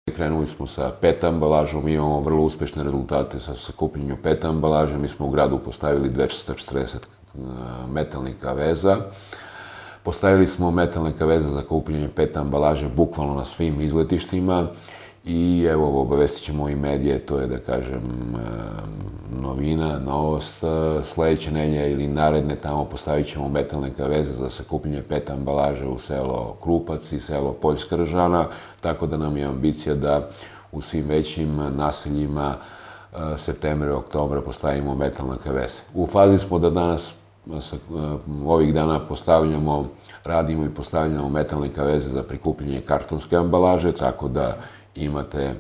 Krenuli smo sa PET ambalažom, imamo vrlo uspešne rezultate sa sakupljanjem PET ambalaže. Mi smo u gradu postavili 240 metalnih kaveza. Postavili smo metalne kaveze za kupljanje PET ambalaže bukvalno na svim izletištima i evo, obavestit ćemo i medije, to je, da kažem, novina, novost. Sledeće nedelje ili naredne tamo postavit ćemo metalne kaveze za sakupljanje PET ambalaže u selo Krupac i selo Poljska Ržana, tako da nam je ambicija da u svim većim naseljima septembra i oktobra postavimo metalne kaveze. U fazi smo da danas, ovih dana radimo i postavljamo metalne kaveze za prikupljanje kartonske ambalaže, tako da imate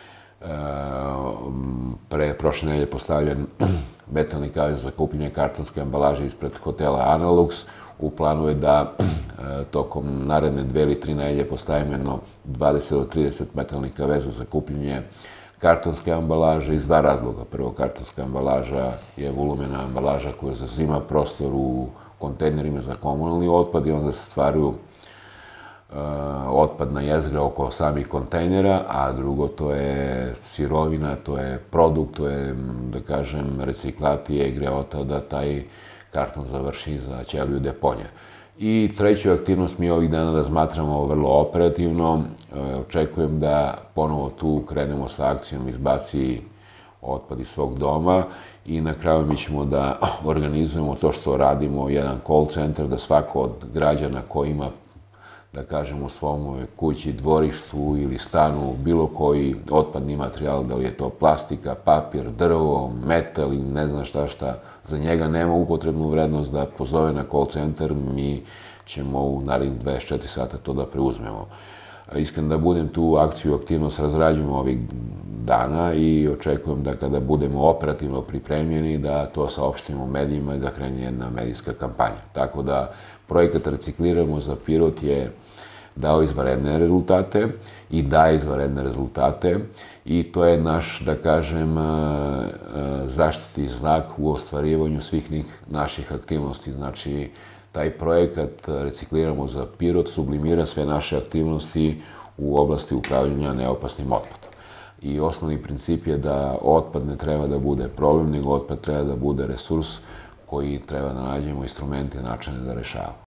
prošle nedelje postavljen metalni kavez za kupljanje kartonske ambalaže ispred hotela Analux. U planu je da tokom naredne 2 ili 3 nedelje postavimo jedno 20 do 30 metalnih kaveza za kupljanje kartonske ambalaže iz 2 razloga. Prvo, kartonska ambalaža je volumena ambalaža koja zauzima prostor u kontejnerima za komunalni otpad i onda se stvaraju otpadna jezgra oko samih kontejnera, a drugo, to je sirovina, to je produkt, to je, da kažem, reciklat i jegre da taj karton završi za ćeliju deponija. I treću aktivnost mi ovih dana razmatramo vrlo operativno. Očekujem da ponovo tu krenemo sa akcijom izbaci otpad iz svog doma i na kraju mi ćemo da organizujemo to što radimo, jedan call center, da svako od građana koji ima, da kažem, u svom kući, dvorištu ili stanu bilo koji otpadni materijal, da li je to plastika, papir, drvo, metal ili ne znam šta za njega nema upotrebnu vrednost, da pozove na call center, mi ćemo u narednih 24 sata to da preuzmemo. Iskreno da budem, tu akciju, aktivnost razrađujemo ovih dana i očekujem da kada budemo operativno pripremljeni da to saopštimo medijima i da krene jedna medijska kampanja. Tako da projekat Recikliramo za Pirot je dao izvanredne rezultate i daje izvanredne rezultate i to je naš, da kažem, zaštitni znak u ostvarivanju svih naših aktivnosti. Znači, taj projekat Recikliramo za Pirot sublimira sve naše aktivnosti u oblasti upravljanja neopasnim otpadom. I osnovni princip je da otpad ne treba da bude problem, nego otpad treba da bude resurs koji treba da nađemo instrumente i načine da rešavamo.